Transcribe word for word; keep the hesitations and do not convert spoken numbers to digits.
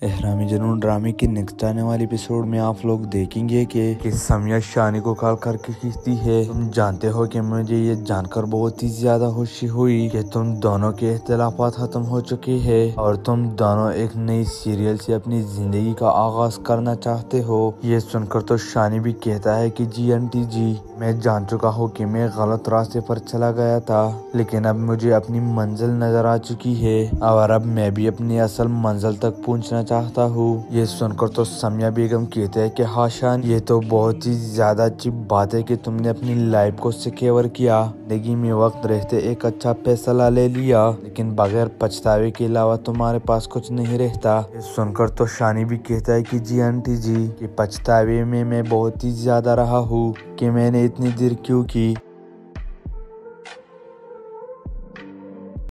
एहरामी जुनून ड्रामे की नेक्स्ट आने वाले एपिसोड में आप लोग देखेंगे कि, कि समिया शानी को कॉल करके कहती है, तुम जानते हो कि मुझे ये जानकर बहुत ही ज्यादा खुशी हुई कि तुम दोनों के इख्तिलाफात खत्म हो चुके हैं और तुम दोनों एक नई सीरियल से अपनी जिंदगी का आगाज करना चाहते हो। ये सुनकर तो शानी भी कहता है कि जी आंटी जी, मैं जान चुका हूँ कि मैं गलत रास्ते पर चला गया था, लेकिन अब मुझे अपनी मंजिल नजर आ चुकी है और अब मैं भी अपनी असल मंजिल तक पहुँचना चाहता हूँ। ये सुनकर तो समिया बेगम कहते हैं कि हाँ शान, ये तो बहुत ही ज्यादा अच्छी बात है कि तुमने अपनी लाइफ को सिक्योर किया, जिंदगी में वक्त रहते एक अच्छा फैसला ले लिया, लेकिन बगैर पछतावे के अलावा तुम्हारे पास कुछ नहीं रहता। ये सुनकर तो शानी भी कहता है कि जी आंटी जी, कि पछतावे में मैं बहुत ही ज्यादा रहा हूँ कि मैंने इतनी देर क्यों की।